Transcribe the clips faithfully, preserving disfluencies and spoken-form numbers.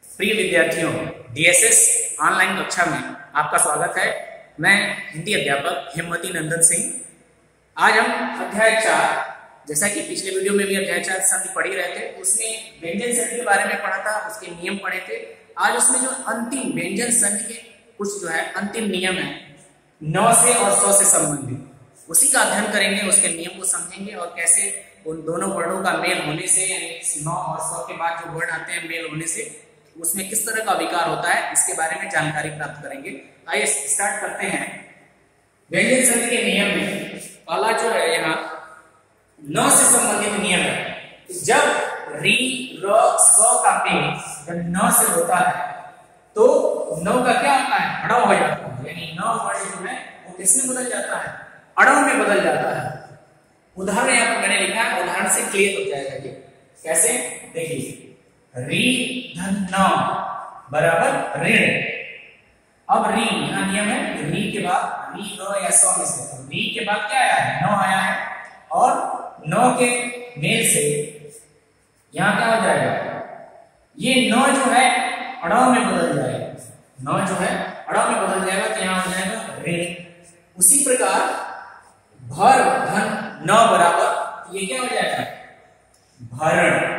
प्रिय विद्यार्थियों, DSS online कक्षा में आपका स्वागत है। मैं हिंदी अध्यापक हेमवती नंदन सिंह। आज हम अध्याय चार, जैसा कि पिछले वीडियो में भी अध्याय चार संधि पढ़ ही रहे थे, उसमें व्यंजन संधि के बारे में पढ़ा था, उसके नियम पढ़े थे। आज उसमें जो अंतिम व्यंजन संधि के कुछ जो है अंतिम नियम है, न से और स से संबंधित, उसी का अध्ययन करेंगे, उसके नियम को समझेंगे और कैसे उन दोनों वर्णों का मेल होने से, यानी नौ और सौ के बाद जो वर्ण आते हैं मेल होने से उसमें किस तरह का विकार होता है, इसके बारे में जानकारी प्राप्त करेंगे। आइए स्टार्ट करते हैं। व्यंजन संधि के नियम में पहला जो है यहाँ न से संबंधित नियम है। जब री र स का मेल जब न से होता है तो न का क्या होता है, अड़व हो जाता है, यानी न वर्ण जो है वो किसमें बदल जाता है, अड़व में बदल जाता है। उदाहरण यहाँ पर मैंने लिखा है, उदाहरण से क्लियर हो जाएगा ये कैसे, देखिए री धन न बराबर ऋण। अब री यहाँ नियम है, री के बाद री र या स में से री के बाद क्या आया है, न आया है, और न के मेल से यहाँ क्या हो जाएगा, ये न जो है अड़ाव में बदल जाएगा, न जो है अड़ाव में बदल जाएगा तो यहाँ हो जाएगा ऋण। उसी प्रकार भर धन न बराबर ये क्या हो जाएगा, भरण।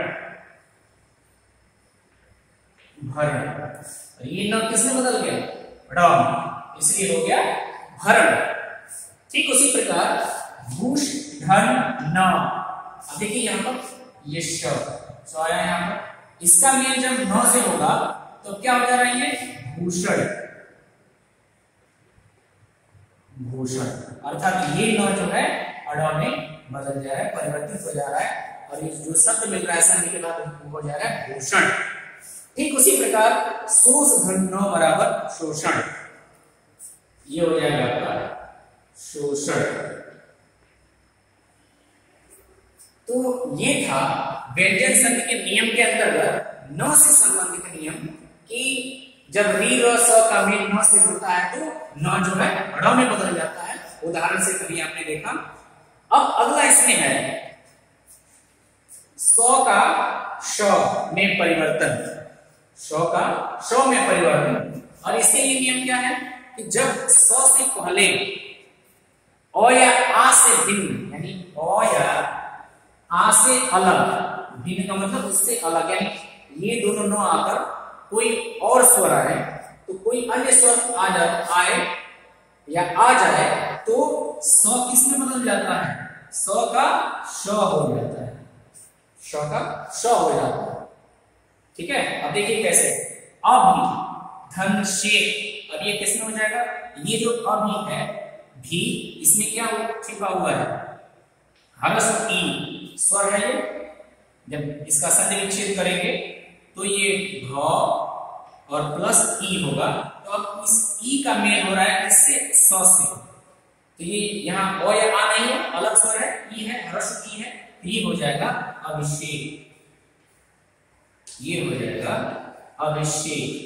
भरण ये न किसमें बदल गया, अड़ाव, इसलिए हो गया भरण। ठीक उसी प्रकार भूष धन न, अब देखिए यहाँ पर ये शब्द आया यहाँ पर, इसका मेल जब न से होगा तो क्या हो जा रहा है, ये भूषण। भूषण अर्थात ये न जो है अड़ाव में बदल जा रहा है, परिवर्तित हो जा रहा है, और ये जो शब्द मिल रहा है संधि के बाद हो जा रहा है भूषण। ठीक उसी प्रकार शोष धन न बराबर शोषण, ये हो जाएगा आपका शोषण। तो ये था व्यंजन संधि के नियम के अंतर्गत न से संबंधित नियम कि जब री र स का मेल न से होता है तो न जो है अड़ाव में बदल जाता है। उदाहरण से कभी आपने देखा। अब अगला इसमें है सौ का श में परिवर्तन, श का श में परिवर्तन। और इसके लिए नियम क्या है कि जब स से पहले अ या आ से भिन्न, यानी अ या आ से अलग, भिन्न का मतलब उससे अलग, यानी ये दोनों न आकर कोई और स्वर आए तो कोई अन्य स्वर आ जाए आए या आ जाए तो स किसमें बदल जाता है, स का श हो जाता है, श का श हो जाता है। ठीक है, अब देखिए कैसे, अभी धन शे, अब ये किसमें हो जाएगा, ये जो अभी है भी, इसमें क्या छिपा हुआ है, हर्ष ई स्वर है ये। जब इसका संधि विच्छेद करेंगे तो ये भ और प्लस ई होगा, तो अब इस ई का मेल हो रहा है इससे स से, तो ये यहाँ अ या आ नहीं है, अलग स्वर है, ई है, हर्ष ई है, ये हो जाएगा अभिषेक, ये हो जाएगा अभिषेक।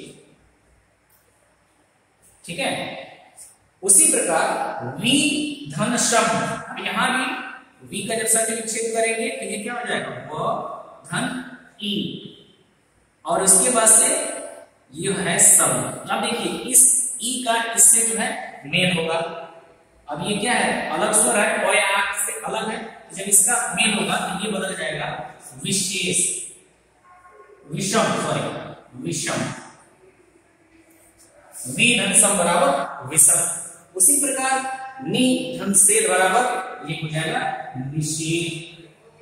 ठीक है, उसी प्रकार वी धन श्रम, अब यहां भी वी का जब संधि विच्छेद करेंगे तो ये क्या हो जाएगा, व धन ई, और इसके बाद से ये है सम। अब देखिए इस ई का इससे जो है मेल होगा, अब ये क्या है, अलग स्वर है, और या से अलग है, तो जब इसका मेल होगा तो ये बदल जाएगा विशेष, विषम, सॉरी विषम, वी धन सम बराबर विषम। उसी प्रकार नी धन से बराबर ये हो जाएगा निषेध,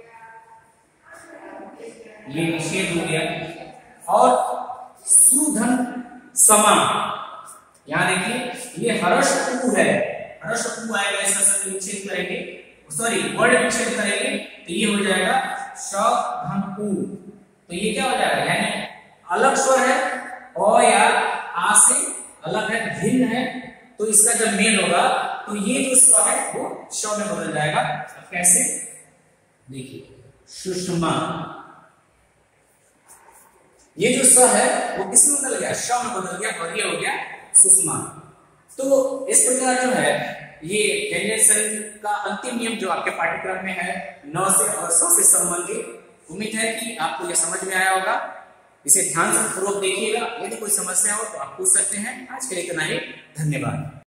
ये निषेध हो गया। और सुधन समा, यहां देखिए ये हर्ष उ है, हर्ष उ आएगा, इसका संधि विच्छेद करेंगे, सॉरी वर्ण विच्छेद करेंगे तो ये हो जाएगा श धन उ, तो ये क्या हो जाएगा, यानी अलग स्वर है, अ या आ से अलग है, भिन्न है, तो इसका जब मेल होगा तो ये जो स्वर है वो श में बदल जाएगा। अब कैसे, देखिए सुषमा, ये जो स है वो किसमें बदल गया, श में बदल गया, और ये हो गया सुषमा। तो इस प्रकार जो है ये व्यंजन संधि का अंतिम नियम जो आपके पाठ्यक्रम में है, न से और स से संबंधित। उम्मीद है कि आपको यह समझ में आया होगा। इसे ध्यान से पूर्वक देखिएगा। यदि कोई समस्या हो तो आप पूछ सकते हैं। आज के लिए इतना ही, धन्यवाद।